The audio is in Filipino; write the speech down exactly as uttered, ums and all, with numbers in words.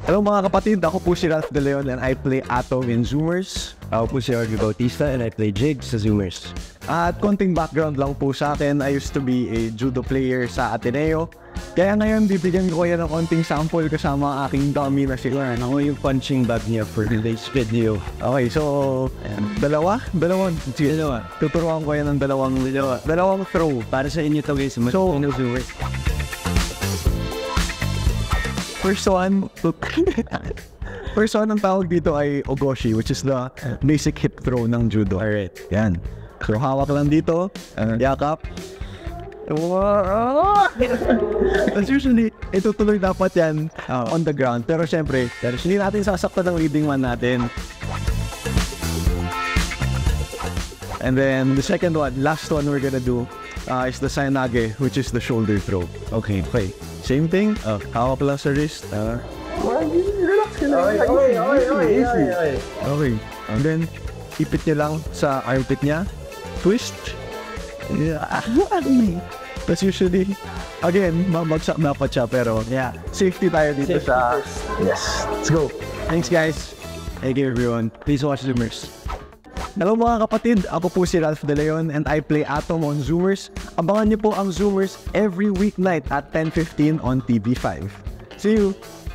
Hello mga kapatid, ako po si Ralph De Leon and I play Atom in Zoomers. Ako po si Harvey Bautista and I play Jig sa Zoomers. At konting background lang po sa akin, I used to be a judo player sa Ateneo. Kaya ngayon, bibigyan ko kayo ng konting sample kasama ang aking dummy na si Lauren. Ako yung punching bag niya for today's video. Okay, so, dalawa? Dalawang, sige, Dalawa. tuturuan ko yan ng dalawang, Dalawa. dalawang throw. Para sa inyo to guys, mas So, so, Zoomers. First one, first one ang tawag dito ay Ogoshi, which is the basic hip throw ng judo. Alright. Yan. So, hawak lang dito, uh, yakap. That's usually, itutuloy dapat yan uh, on the ground. Pero syempre, hindi natin sasaktan ng leading man natin. And then, the second one, last one we're gonna do uh, is the Sainage, which is the shoulder throw. Okay, okay. Same thing, uh, hawak lang sa wrist. Uh, relax ka lang. Okay, okay, okay, okay. Okay, and then, ipit niya lang sa armpit niya. Twist. Yeah. That's usually, again, mamagsak dapat siya, pero yeah, safety tayo dito Safety sa... first. Yes, let's go. Thanks guys. Thank you everyone. Please watch Zoomers. Hello mga kapatid, ako po si Ralph De Leon and I play Atom on Zoomers. Abangan niyo po ang Zoomers every weeknight at ten fifteen on T V five. See you!